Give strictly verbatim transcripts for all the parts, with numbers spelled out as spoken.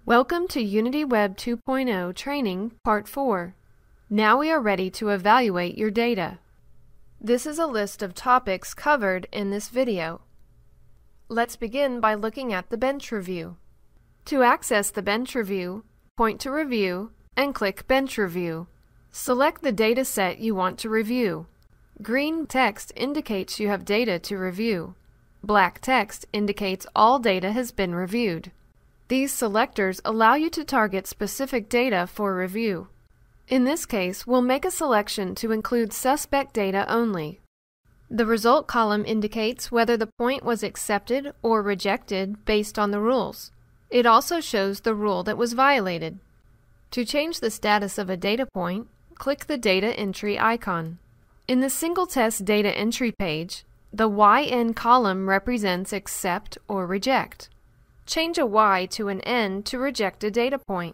Welcome to UnityWeb two point oh Training Part four. Now we are ready to evaluate your data. This is a list of topics covered in this video. Let's begin by looking at the bench review. To access the bench review, point to Review and click Bench Review. Select the data set you want to review. Green text indicates you have data to review. Black text indicates all data has been reviewed. These selectors allow you to target specific data for review. In this case, we'll make a selection to include suspect data only. The result column indicates whether the point was accepted or rejected based on the rules. It also shows the rule that was violated. To change the status of a data point, click the data entry icon. In the single test data entry page, the Y N column represents accept or reject. Change a Y to an N to reject a data point.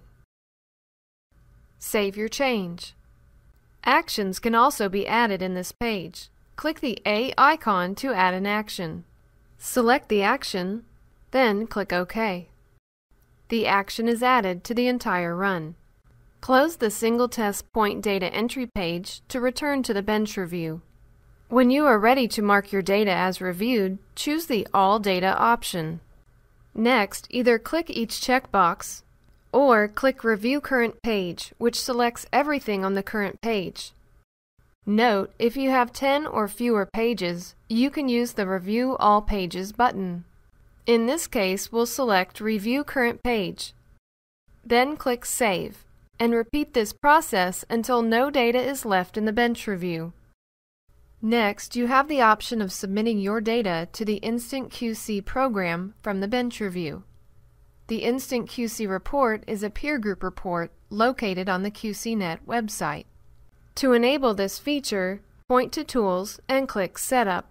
Save your change. Actions can also be added in this page. Click the A icon to add an action. Select the action, then click OK. The action is added to the entire run. Close the single test point data entry page to return to the bench review. When you are ready to mark your data as reviewed, choose the All Data option. Next, either click each checkbox or click Review Current Page, which selects everything on the current page. Note, if you have ten or fewer pages, you can use the Review All Pages button. In this case, we'll select Review Current Page. Then click Save, and repeat this process until no data is left in the bench review. Next, you have the option of submitting your data to the Instant Q C program from the bench review. The Instant Q C report is a peer group report located on the Q C net website. To enable this feature, point to Tools and click Setup.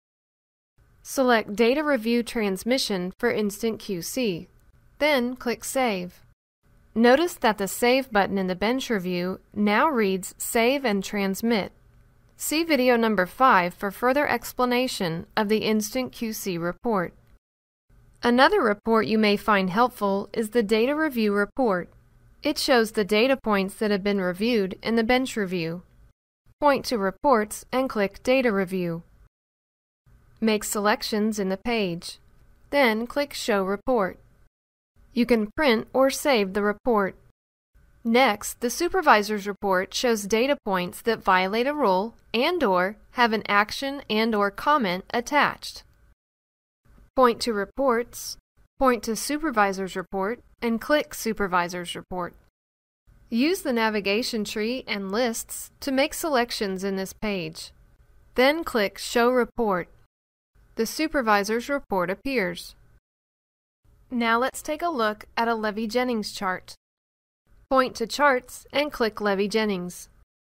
Select Data Review Transmission for Instant Q C. Then click Save. Notice that the Save button in the bench review now reads Save and Transmit. See video number five for further explanation of the Instant Q C report. Another report you may find helpful is the Data Review Report. It shows the data points that have been reviewed in the bench review. Point to Reports and click Data Review. Make selections in the page. Then click Show Report. You can print or save the report. Next, the Supervisors Report shows data points that violate a rule and/or have an action and/or comment attached. Point to Reports, point to Supervisors Report, and click Supervisors Report. Use the navigation tree and lists to make selections in this page. Then click Show Report. The Supervisors Report appears. Now let's take a look at a Levey-Jennings chart. Point to Charts and click Levey-Jennings.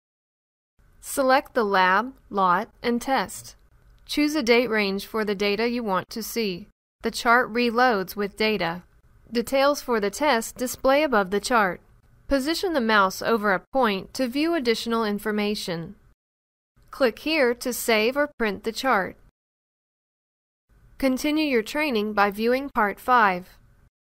Select the lab, lot, and test. Choose a date range for the data you want to see. The chart reloads with data. Details for the test display above the chart. Position the mouse over a point to view additional information. Click here to save or print the chart. Continue your training by viewing Part five.